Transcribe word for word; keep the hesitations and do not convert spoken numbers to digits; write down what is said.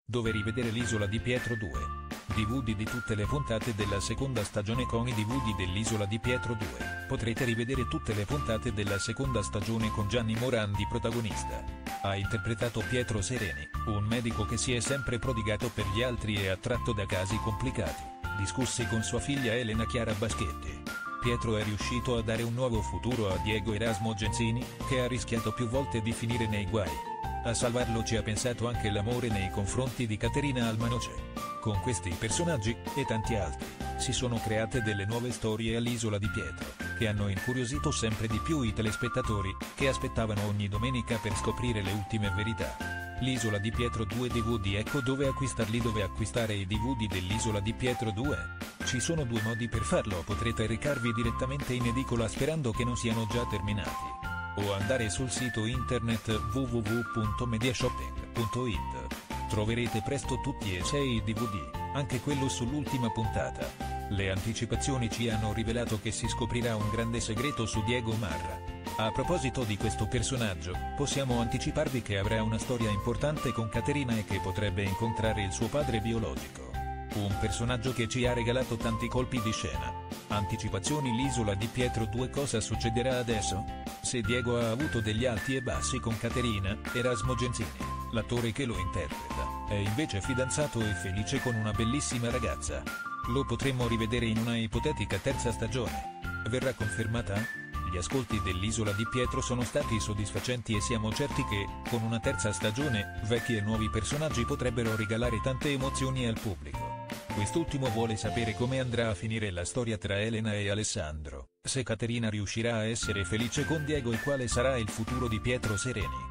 dove rivedere l'Isola di Pietro due. D V D di tutte le puntate della seconda stagione con i D V D dell'Isola di Pietro due. Potrete rivedere tutte le puntate della seconda stagione con Gianni Morandi protagonista. Ha interpretato Pietro Sereni, un medico che si è sempre prodigato per gli altri e attratto da casi complicati. Discusse con sua figlia Elena Chiara Baschetti. Pietro è riuscito a dare un nuovo futuro a Diego Erasmo Genzini, che ha rischiato più volte di finire nei guai. A salvarlo ci ha pensato anche l'amore nei confronti di Caterina Almanoce. Con questi personaggi, e tanti altri, si sono create delle nuove storie all'Isola di Pietro, che hanno incuriosito sempre di più i telespettatori, che aspettavano ogni domenica per scoprire le ultime verità. L'Isola di Pietro due D V D. Ecco dove acquistarli. Dove acquistare i D V D dell'Isola di Pietro due? Ci sono due modi per farlo: potrete recarvi direttamente in edicola sperando che non siano già terminati, o andare sul sito internet w w w punto mediashopping punto it. Troverete presto tutti e sei i D V D, anche quello sull'ultima puntata. Le anticipazioni ci hanno rivelato che si scoprirà un grande segreto su Diego Marra. A proposito di questo personaggio, possiamo anticiparvi che avrà una storia importante con Caterina e che potrebbe incontrare il suo padre biologico. Un personaggio che ci ha regalato tanti colpi di scena. Anticipazioni. L'Isola di Pietro due. Cosa succederà adesso? Se Diego ha avuto degli alti e bassi con Caterina, Erasmo Genzini, l'attore che lo interpreta, è invece fidanzato e felice con una bellissima ragazza. Lo potremmo rivedere in una ipotetica terza stagione. Verrà confermata? Gli ascolti dell'Isola di Pietro sono stati soddisfacenti e siamo certi che, con una terza stagione, vecchi e nuovi personaggi potrebbero regalare tante emozioni al pubblico. Quest'ultimo vuole sapere come andrà a finire la storia tra Elena e Alessandro, se Caterina riuscirà a essere felice con Diego e quale sarà il futuro di Pietro Sereni.